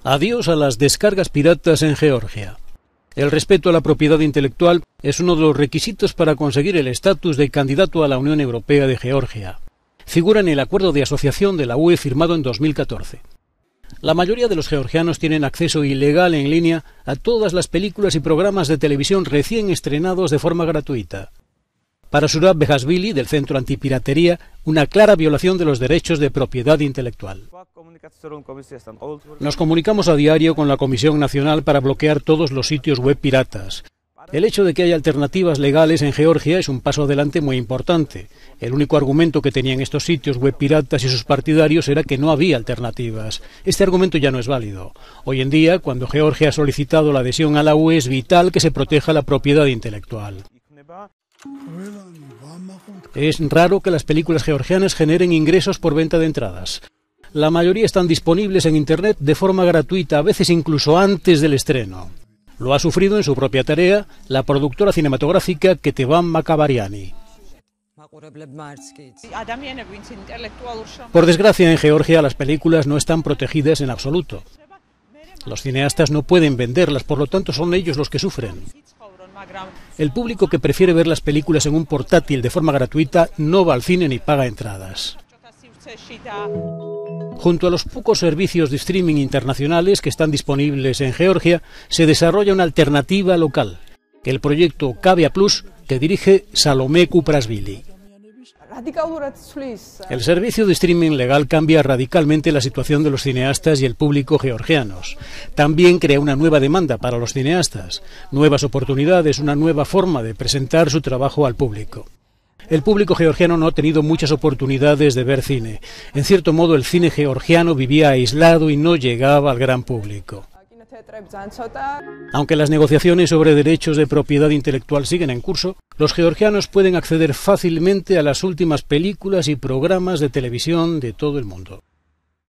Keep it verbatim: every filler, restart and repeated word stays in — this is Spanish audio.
Adiós a las descargas piratas en Georgia. El respeto a la propiedad intelectual es uno de los requisitos para conseguir el estatus de candidato a la Unión Europea de Georgia. Figura en el acuerdo de asociación de la U E firmado en dos mil catorce. La mayoría de los georgianos tienen acceso ilegal en línea a todas las películas y programas de televisión recién estrenados de forma gratuita. Para Surab Behashvili, del Centro Antipiratería, una clara violación de los derechos de propiedad intelectual. Nos comunicamos a diario con la Comisión Nacional para bloquear todos los sitios web piratas. El hecho de que haya alternativas legales en Georgia es un paso adelante muy importante. El único argumento que tenían estos sitios web piratas y sus partidarios era que no había alternativas. Este argumento ya no es válido. Hoy en día, cuando Georgia ha solicitado la adhesión a la U E, es vital que se proteja la propiedad intelectual. Es raro que las películas georgianas generen ingresos por venta de entradas. La mayoría están disponibles en Internet de forma gratuita, a veces incluso antes del estreno. Lo ha sufrido en su propia tarea la productora cinematográfica Ketevan Makabariani. Por desgracia, en Georgia las películas no están protegidas en absoluto. Los cineastas no pueden venderlas, por lo tanto son ellos los que sufren. El público que prefiere ver las películas en un portátil de forma gratuita no va al cine ni paga entradas. Junto a los pocos servicios de streaming internacionales que están disponibles en Georgia, se desarrolla una alternativa local, el proyecto Cavia Plus, que dirige Salome Kuprashvili. El servicio de streaming legal cambia radicalmente la situación de los cineastas y el público georgianos. También crea una nueva demanda para los cineastas, nuevas oportunidades, una nueva forma de presentar su trabajo al público. El público georgiano no ha tenido muchas oportunidades de ver cine. En cierto modo, el cine georgiano vivía aislado y no llegaba al gran público. Aunque las negociaciones sobre derechos de propiedad intelectual siguen en curso, los georgianos pueden acceder fácilmente a las últimas películas y programas de televisión de todo el mundo.